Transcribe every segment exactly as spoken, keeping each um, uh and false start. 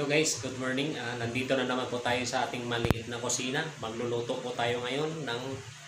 Hello guys, good morning. Uh, nandito na naman po tayo sa ating maliit na kusina. Magluluto po tayo ngayon ng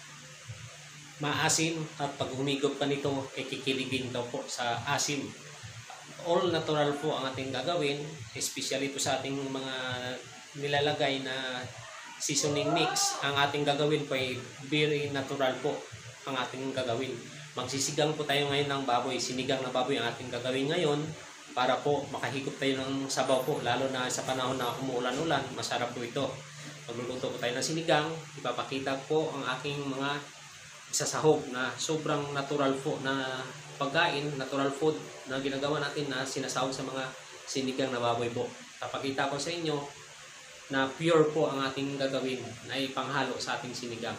maasim at pag humigop pa nito, eh, kikiligin daw po sa asim. All natural po ang ating gagawin, especially po sa ating mga nilalagay na seasoning mix. Ang ating gagawin po ay very natural po ang ating gagawin. Magsisigang po tayo ngayon ng baboy, sinigang na baboy ang ating gagawin ngayon. Para po makahigop tayo ng sabaw po, lalo na sa panahon na umuulan-ulan, masarap po ito. Magluluto po tayo ng sinigang, ipapakita po ang aking mga isasahog na sobrang natural po na pagkain, natural food na ginagawa natin na sinasahog sa mga sinigang na baboy po. Papakita ko sa inyo na pure po ang ating gagawin na ipanghalo sa ating sinigang.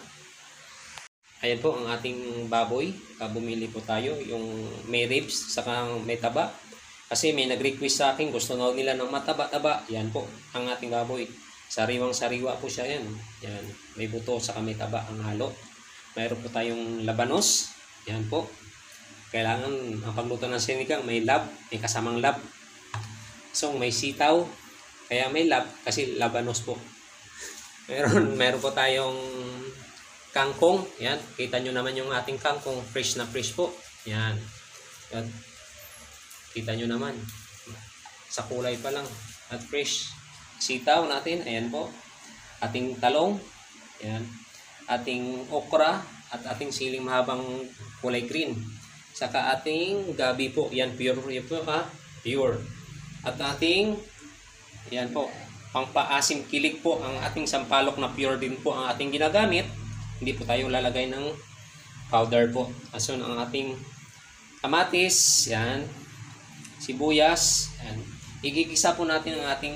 Ayan po ang ating baboy, bumili po tayo, yung may ribs, saka may taba. Kasi may nag-request sa akin, gusto na nila ng mataba-taba. Yan po, ang ating baboy. Sariwang-sariwa po siya yan. Yan, may buto sa may taba ang halo. Mayroon po tayong labanos. Yan po. Kailangan, ang pagluto ng sinigang, may lab, may kasamang lab. So, may sitaw. Kaya may lab, kasi labanos po. Meron, meron po tayong kangkong. Yan, kita nyo naman yung ating kangkong. Fresh na fresh po. Yan. Yan. Kita nyo naman, sa kulay pa lang, at fresh. Sitaw natin, ayan po. Ating talong, ayan. Ating okra, at ating siling mahabang kulay green. Saka ating gabi po, yan pure, yan po ha, pure. At ating, yan po, pangpaasim kilig po, ang ating sampalok na pure din po ang ating ginagamit. Hindi po tayo lalagay ng powder po. Asun ang ating kamatis, yan. Sibuyas, yan. Igigisa po natin ang ating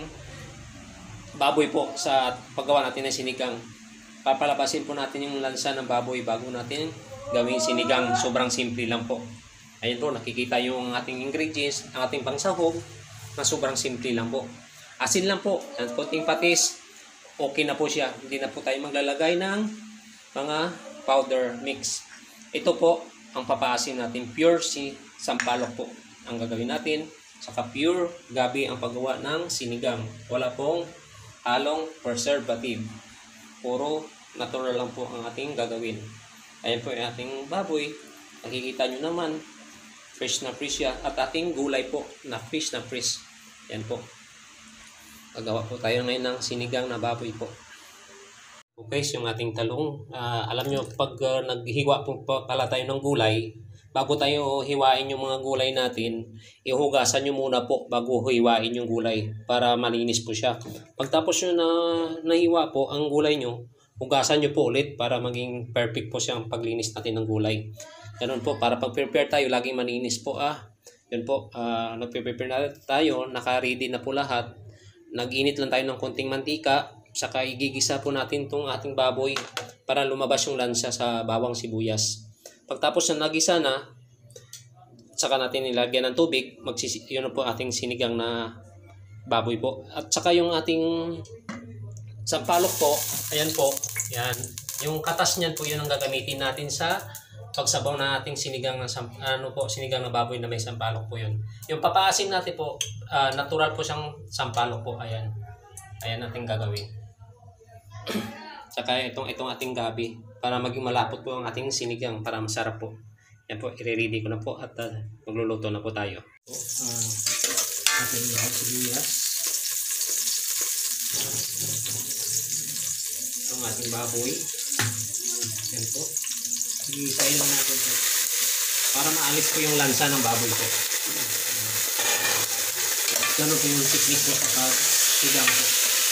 baboy po sa paggawa natin ng sinigang. Papalabasin po natin yung lansa ng baboy bago natin gawing sinigang. Sobrang simple lang po. Ayan po, nakikita yung ating ingredients, ang ating pangsahog na sobrang simple lang po. Asin lang po, at konting patis, okay na po siya. Hindi na po tayo maglalagay ng mga powder mix. Ito po ang papaasim natin, pure si sampalok po ang gagawin natin, saka pure gabi ang paggawa ng sinigang. Wala pong halong preservative, puro natural lang po ang ating gagawin. Ayan po yung ating baboy, nakikita nyo naman, fresh na fresh siya, at ating gulay po na fresh na fresh. Ayan po, gagawa po tayo ngayon ng sinigang na baboy po. Okay, so yung ating talong, uh, alam nyo pag uh, naghiwa po pala tayo ng gulay, bago tayo hiwain yung mga gulay natin, ihugasan nyo muna po bago hiwain yung gulay para malinis po siya. Pagtapos nyo na nahiwa po ang gulay nyo, hugasan nyo po ulit para maging perfect po siya ang paglinis natin ng gulay. Ganun po, para pag-prepare tayo, laging malinis po ah. Yun po, uh, nag-prepare na tayo, naka-ready na po lahat. Nag-init lang tayo ng konting mantika, saka igigisa po natin itong ating baboy para lumabas yung lansa sa bawang sibuyas. Pagtapos na nagisa na, saka natin nilagyan ng tubig, magsisi yun po ating sinigang na baboy po. At saka yung ating sampalok po, ayan po, yan. Yung katas niyan po, yun ang gagamitin natin sa pagsabaw na ating sinigang na, ano po, sinigang na baboy na may sampalok po yun. Yung papaasim natin po, uh, natural po siyang sampalok po, ayan. Ayan natin gagawin. Saka itong, itong ating gabi, para maging malapot po ang ating sinigang para masarap po. Yan po, i-ready ko na po at uh, magluluto na po tayo. Uh, ating lahat sibuyas. Ang ating baboy. Yan po. Gisayin lang natin po. Para maalis po yung lansa ng baboy po. Ganun po yung technique po sa pag-sigang po.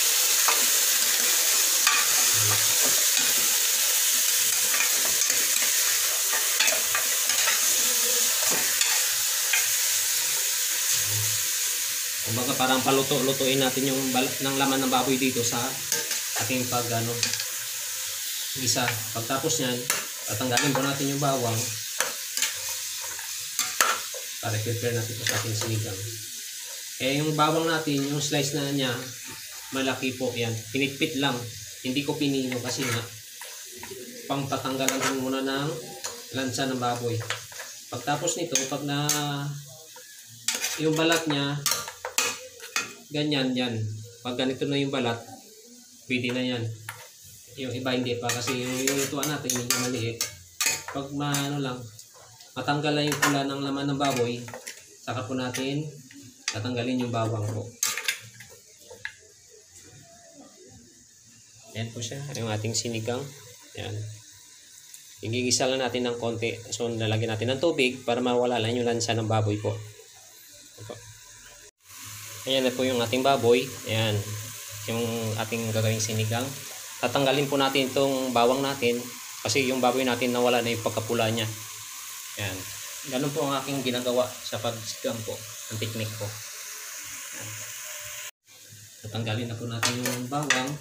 Kumbaga parang paluto-lutuin natin yung balat ng laman ng baboy dito sa ating pag ano, isa. Pagtapos nyan, tatanggalin po natin yung bawang para i-prepare natin po sa ating sinigang. Eh yung bawang natin, yung slice na niya, malaki po yan. Pinitpit lang. Hindi ko pinino kasi nga pang tatanggalan lang muna ng lansa ng baboy. Pagtapos nito, pag na yung balat niya ganyan yan, Pag ganito na yung balat, pwede na yan. Yung iba hindi pa kasi yung, yung ituan natin medyo maliit. Pag maano lang, matanggal na yung pula ng laman ng baboy, saka po natin tatanggalin yung bawang po. Yan po siya, yung ating sinigang. Yan. Igigisa lang natin ng konti. So, lalagyan natin ng tubig para mawala lang yung lansa ng baboy po. Ayan na po yung ating baboy. Ayan. Yung ating gagawing sinigang. Tatanggalin po natin itong bawang natin kasi yung baboy natin nawala na yung pagkapula niya. Ayan. Ganun po ang aking ginagawa sa pagsigang po. Ang technique po. Ayan. Tatanggalin na po natin yung bawang.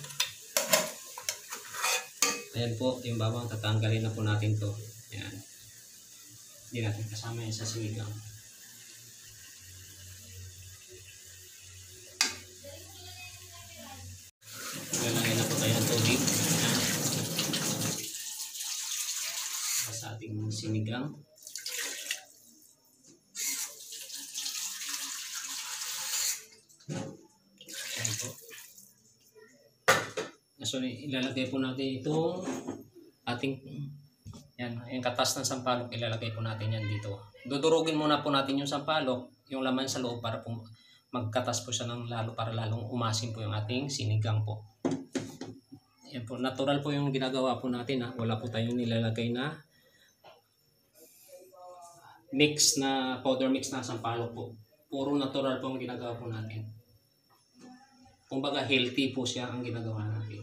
Ayan po, yung bawang tatanggalin na po natin to. Ayan. Hindi natin kasama yan sa sinigang. Lalagay na po tayo ng tubig. Ayan. Sa ating sinigang. Ayan po. So, ilalagay po natin itong ating yan, yung katas ng sampalok, ilalagay po natin yan dito. Dudurugin muna po natin yung sampalok, yung laman sa loob para po magkatas po siya ng lalo para lalong umasim po yung ating sinigang po. Yan po, natural po yung ginagawa po natin ha. Wala po tayong nilalagay na mix na powder mix na sampalok po. Puro natural po ang ginagawa po natin. Kumbaga healthy po siya ang ginagawa natin.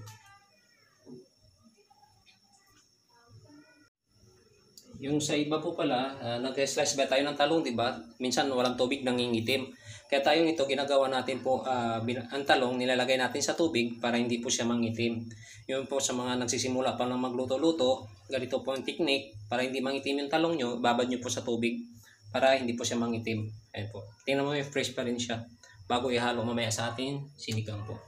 Yung sa iba po pala, uh, nag-slice ba tayo ng talong, di ba? Minsan walang tubig, nangingitim. Kaya tayong ito, ginagawa natin po, uh, ang talong, nilalagay natin sa tubig para hindi po siya mangitim. Yun po sa mga nagsisimula pa ng magluto-luto, ganito po ang technique, para hindi mangitim yung talong nyo, babad nyo po sa tubig para hindi po siya mangitim. Ayan po. Tingnan mo yung fresh pa rin siya bago ihalo mamaya sa ating sinigang po.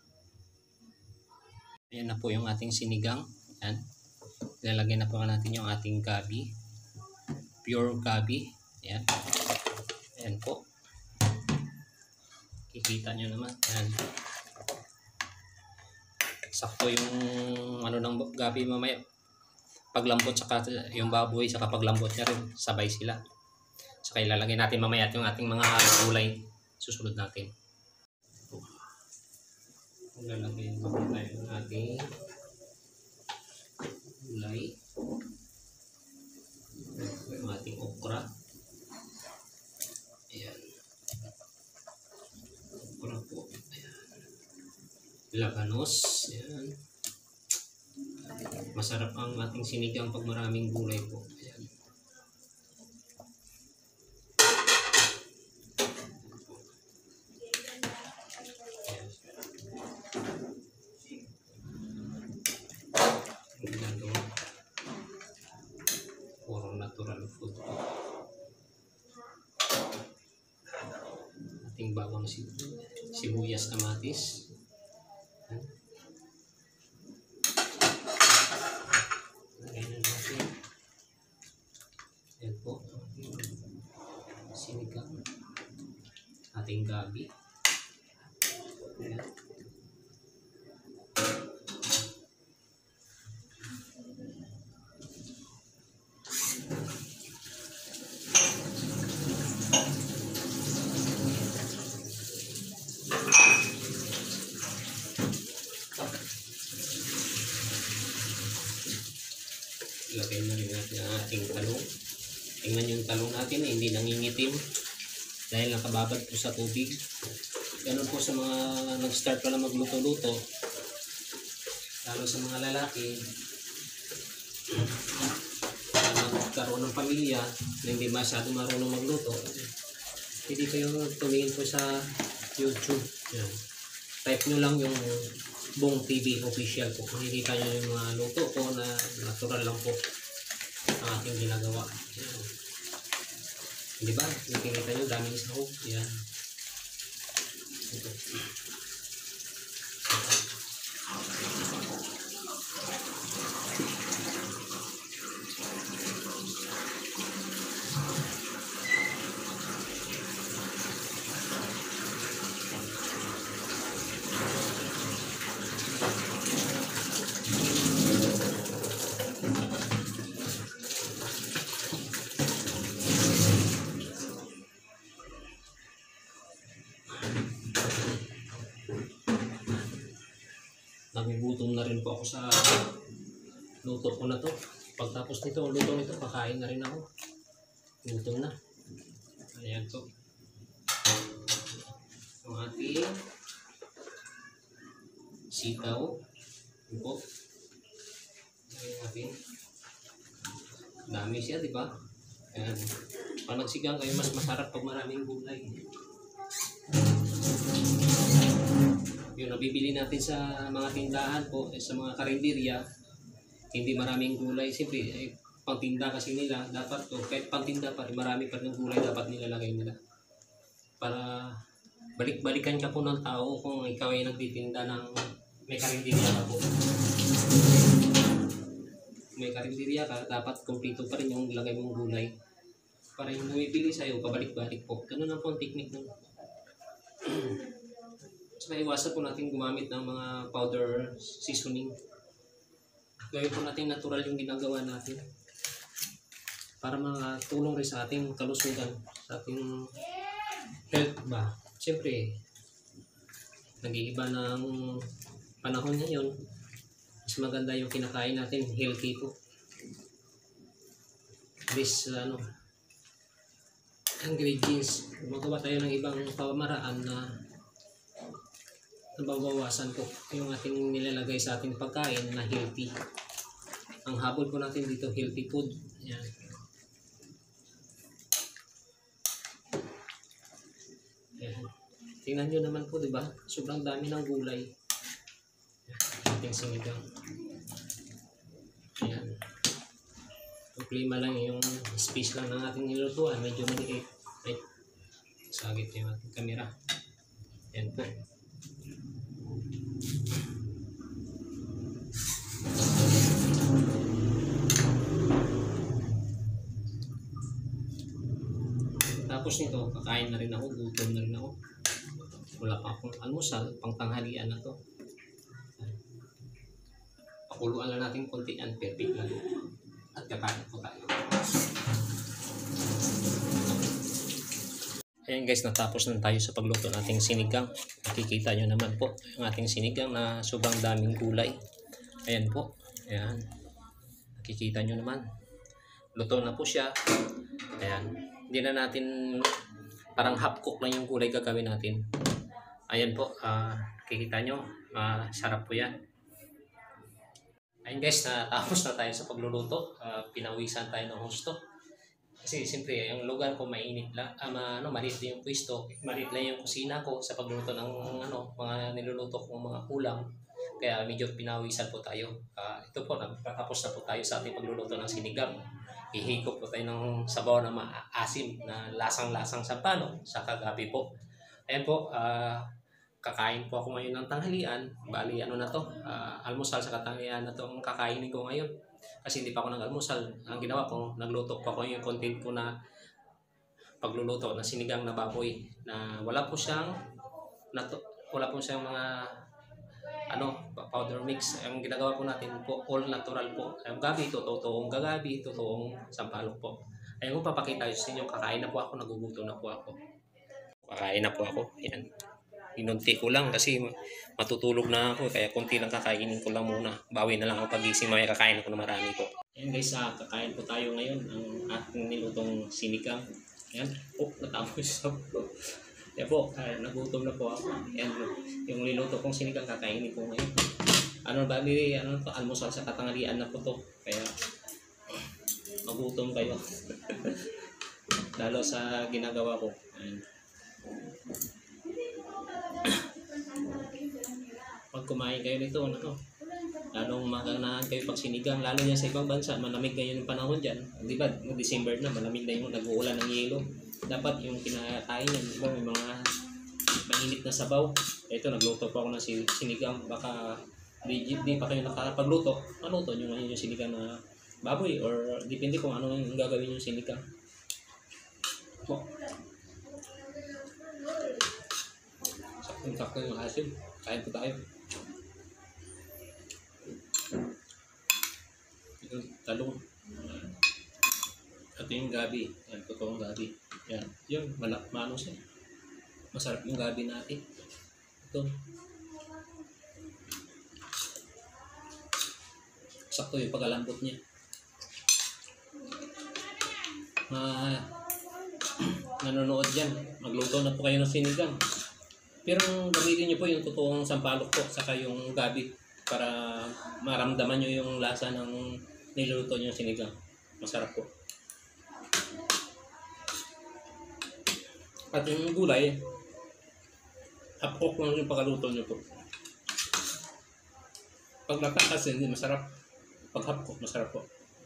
Ayan na po yung ating sinigang. Ayan. Ilalagay na po natin yung ating gabi. Pure gabi. Ayan. Ayan po. Kikita nyo naman. Ayan. Sakto yung ano ng gabi mamaya. Paglambot saka yung baboy saka paglambot niya rin. Sabay sila. Saka ilalagay natin mamaya yung ating mga gulay. Susunod natin. Ilalagay natin tayo yung ating gulay. Yung ating okra. Ayan. Okra po. Ayan. Labanos. Ayan. Masarap ang ating sinigang pag maraming gulay po. Ayan. Puro natural food po. Ating bawang sibuyas, kamatis. Lagay na natin. Yan po. Sinigang. Ating gabi. Ayan. Ilagay na rin natin ang ating talong. Tingnan yung talong natin, eh, hindi nangingitim dahil nakababad po sa tubig. Ganun po sa mga nag-start pa na magluto-luto, lalo sa mga lalaki na magkaroon ng pamilya na hindi masyado marunong magluto. Hindi kayo tumingin po sa YouTube. Yan. Type nyo lang yung Bong T V official po. Makikita nyo yung mga luto ko na natural lang po ang ating ginagawa. Yan. Di ba? Nakikita nyo, daming sahog. Yan. Ito. nagugutom na rin po ako sa luto ko na to. Pagtapos nito, luto nito, kakain na rin ako. Gutom na. Ayan po. Ang ating sitaw. Ayan po. Ayan natin. Dami siya, di ba? Ayan. Pag nagsigang kayo, mas masarap pag maraming gulay. Yung nabibili natin sa mga tindahan po, sa mga karinderya, hindi maraming gulay. Siyempre, eh, pangtinda kasi nila, dapat to, kahit pangtinda pa rin, marami pa rin gulay dapat nilalagay nila. Para balik-balikan ka po ng tao kung ikaw ay nagtitinda ng may karinderya ka po. May karinderya ka, dapat kumpleto pa rin yung lagay mong gulay. Para yung bumibili sa'yo, pabalik-balik po. Ganun ang po ang technique nun. So, iwasan po natin gumamit ng mga powder seasoning. Gawin po natin natural yung ginagawa natin. Para makatulong rin sa ating kalusugan, sa ating health ba. Siyempre, nag-iiba ng panahon ngayon. Mas maganda yung kinakain natin, healthy po. This, ano, ingredients. Magawa tayo ng ibang pamamaraan na nababawasan po yung ating nilalagay sa ating pagkain na healthy. Ang habol po natin dito, healthy food. Yan. Yan. Tingnan nyo naman po, di ba? Sobrang dami ng gulay. Ating sinigang. Ayan. Problema lang yung space lang ng ating nilutuan. Medyo maliit. Ay, sagit yung ating camera. Ayan po. Tapos nito, kakain na rin ako, gutom na rin ako. Wala pa akong almusal, pang tanghalian na to. Pakuluan lang natin konti yan, perfect lang. At kakain po tayo. Ayan guys, natapos na tayo sa pagluto nating sinigang. Nakikita nyo naman po yung ating sinigang na sobrang daming gulay. Ayan po, ayan. Nakikita nyo naman. Luto na po siya. Ayan. Hindi na natin, parang half cook lang yung gulay gagawin natin. Ayan po, uh, kikita nyo, uh, sarap po yan. Ayan guys, natapos na tayo sa pagluluto. Uh, pinawisan tayo ng husto. Kasi siyempre, yung lugar ko mainit lang, um, ano, maliit lang yung pwesto, maliit lang yung kusina ko sa pagluto ng ano, mga niluluto kong mga ulam. Kaya medyo pinawisan po tayo. Uh, ito po, nagtatapos na po tayo sa ating pagluluto ng sinigang. Ihigop po tayo ng sabaw na maasim na lasang-lasang sampano sa kagabi po. Ayan po, uh, kakain po ako ngayon ng tanghalian. Bali, ano na to, uh, almusal sa katanghalian na to ang kakainin ko ngayon. Kasi hindi pa ako nag-almusal. Ang ginawa ko, nagluto pa ako yung content ko na pagluluto ng sinigang na baboy. Na wala po siyang, nato, wala po siyang mga ano, powder mix. Ang ginagawa po natin po, all natural po. Ang gabi, totoong gagabi, totoong sampalok po. Ayun ko papakita sa inyo, kakain na po ako, nagugutom na po ako. Kakain na po ako, yan. Inunti ko lang kasi matutulog na ako, kaya konti lang kakainin ko lang muna. Bawi na lang ako pagising, mamaya kakain ako na marami po. Ayan guys, ah, kakain po tayo ngayon ang ating nilutong sinigang. Ayan, oh, natapos sa Yan po, uh, nagutom na po ako. Yan, yung niluto kong sinigang kakainin po ngayon. Ano ba, nili, ano to, almusal sa katanghalian na po to. Kaya, magutom kayo. Lalo sa ginagawa ko. Ayan. Pag kumain kayo nito, ano, lalong maganahan kayo pag sinigang. Lalo yan sa ibang bansa, malamig ngayon yung panahon dyan. Di ba, December na, malamig na yung nag-uulan ng yelo. Dapat yung kinakain yan, diba, may mga mainit na sabaw. Ito, nagluto pa ako ng sinigang. Baka di, di pa kayo nakapagluto. Maluto nyo ngayon yung sinigang na baboy or depende kung ano yung gagawin yung sinigang. Po. Sakto yung asin. Kain po tayo. Yung talong. Ito yung gabi. Yan, totoong gabi. Yan. Yung malak, mano siya. Masarap yung gabi natin. Ito. sakto yung pagkalambot niya. Uh, nanonood dyan, magluto na po kayo ng sinigang. Pero gamitin niyo po yung totoong sampalok po, saka yung gabi para maramdaman niyo yung lasa ng niluluto niyo sinigang. Masarap po. At yung gulay, half cook lang yung pagkaluto niyo po. Pag lata kasi hindi masarap. Pag half cook, masarap po.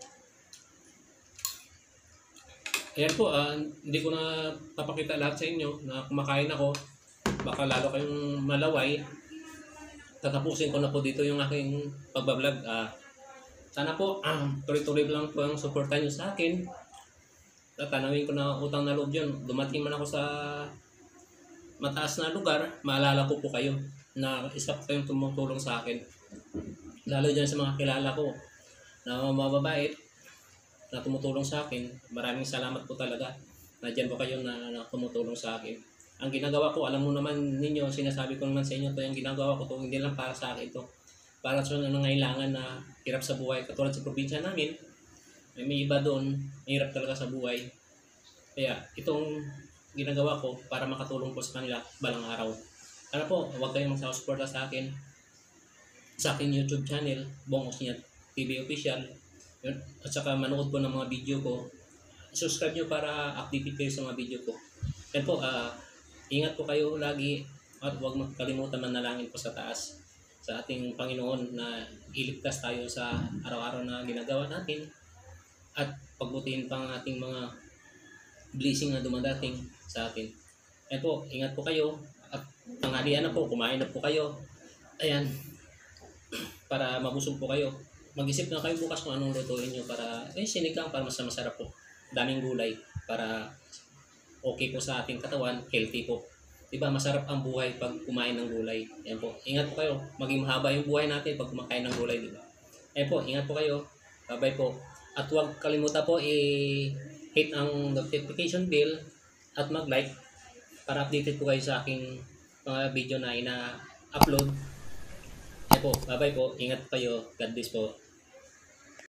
Ayan po, uh, hindi ko na papakita lahat sa inyo na kumakain ako. Baka lalo kayong malaway. Tatapusin ko na po dito yung aking pagbablog. Uh, sana po, uh, tuloy-tuloy lang po ang suporta nyo sa akin. Tatanawin ko na utang na loob yun. Dumating man ako sa mataas na lugar, maalala ko po kayo na isa po kayong tumutulong sa akin. Lalo dyan sa mga kilala ko na mababait na tumutulong sa akin. Maraming salamat po talaga na dyan po kayo na, na tumutulong sa akin. Ang ginagawa ko, alam mo naman ninyo, sinasabi ko naman sa inyo, to yung ginagawa ko to, hindi lang para sa akin to. Para sa nangailangan na hirap sa buhay. Katulad sa probinsya namin, may, may iba doon, hirap talaga sa buhay. Kaya itong ginagawa ko para makatulong po sa kanila balang araw. Sana po, huwag kayong magsa-suporta sa akin sa aking YouTube channel, Bong Osniat T V Official. Yun. At saka manood po ng mga video ko. Subscribe nyo para update kayo sa mga video ko. Yan po, uh, ingat po kayo lagi at huwag makalimutan manalangin po sa taas sa ating Panginoon na iligtas tayo sa araw-araw na ginagawa natin at pagbutihin pa ang ating mga blessing na dumadating sa atin. Yan po, ingat po kayo at tanghalian na po, kumain na po kayo. Ayan, para mabusog po kayo. Mag-isip na kayo bukas kung anong lutuin nyo para, eh, sinigang para mas masarap po. Daming gulay para okay po sa ating katawan, healthy po. Diba, masarap ang buhay pag kumain ng gulay. Yan po, ingat po kayo. Maging mahaba yung buhay natin pag kumakain ng gulay, diba? Yan po, ingat po kayo. Bye-bye po. At huwag kalimutan po i-hit ang notification bell at mag-like para updated po kayo sa aking mga video na ina-upload. Yan po, bye-bye po. Ingat po kayo. God bless po.